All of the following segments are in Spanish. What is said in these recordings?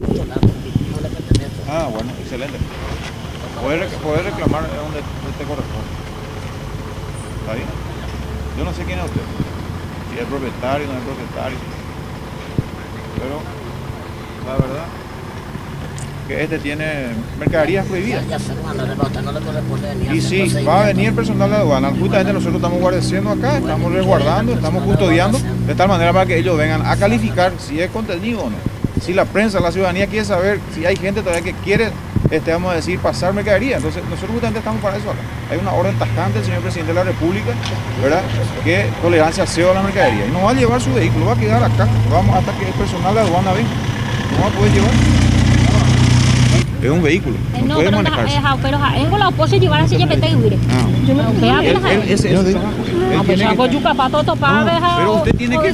Ah, bueno, excelente. Poder reclamar donde te corresponde. ¿Está bien? Yo no sé quién es usted. Si es propietario o no es propietario. Pero la verdad que este tiene mercaderías prohibidas. Ya sé, no le corresponde venir. Y sí, va a venir el personal de aduana. Justamente nosotros estamos guardeciendo acá, estamos resguardando, estamos custodiando, de tal manera para que ellos vengan a calificar si es contenido o no. Si la prensa, la ciudadanía quiere saber si hay gente todavía que quiere, vamos a decir, pasar mercadería. Entonces nosotros justamente estamos para eso acá. Hay una orden tajante del señor presidente de la República, ¿verdad?, que tolerancia cero a la mercadería. Y no va a llevar su vehículo, va a quedar acá, vamos hasta que el personal de aduana venga. No va a poder llevar. Es un vehículo, no puede manejarse. Pero la puedo llevar así, ya me tengo que ir. Ese es su trabajo. Pero usted tiene que...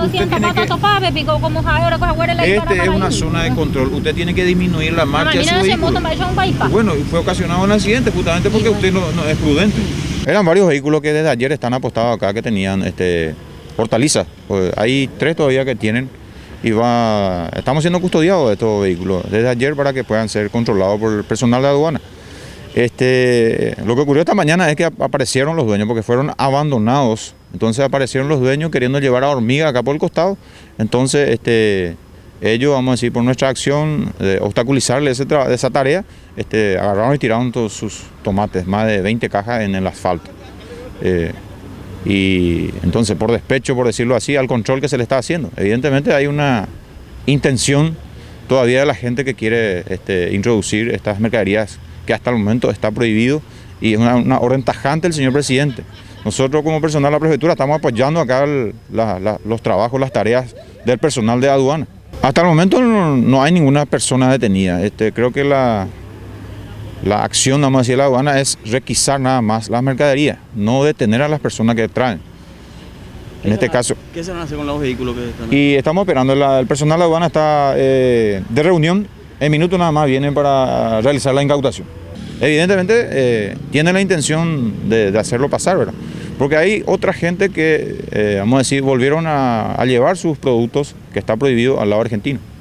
Este es una zona de control. Usted tiene que disminuir la marcha de su vehículo. Bueno, fue ocasionado un accidente justamente porque usted no es prudente. Eran varios vehículos que desde ayer están apostados acá que tenían hortalizas. Hay 3 todavía que tienen. Y estamos siendo custodiados de estos vehículos desde ayer para que puedan ser controlados por el personal de aduana. Lo que ocurrió esta mañana es que aparecieron los dueños porque fueron abandonados. Entonces aparecieron los dueños queriendo llevar a hormiga acá por el costado. Entonces ellos, vamos a decir, por nuestra acción de obstaculizarle esa tarea, agarraron y tiraron todos sus tomates, más de 20 cajas en el asfalto. Y entonces, por despecho, por decirlo así, al control que se le está haciendo. Evidentemente hay una intención todavía de la gente que quiere introducir estas mercaderías que hasta el momento está prohibido y es una orden tajante del señor presidente. Nosotros como personal de la prefectura estamos apoyando acá los trabajos, las tareas del personal de aduana. Hasta el momento no hay ninguna persona detenida. Creo que la acción, vamos a decir, de la aduana es requisar nada más las mercaderías, no detener a las personas que traen. En este caso. ¿Qué se van a hacer con los vehículos que están? Y estamos esperando, el personal de aduana está de reunión, en minutos nada más vienen para realizar la incautación. Evidentemente tiene la intención de hacerlo pasar, ¿verdad? Porque hay otra gente que, vamos a decir, volvieron a llevar sus productos que está prohibido al lado argentino.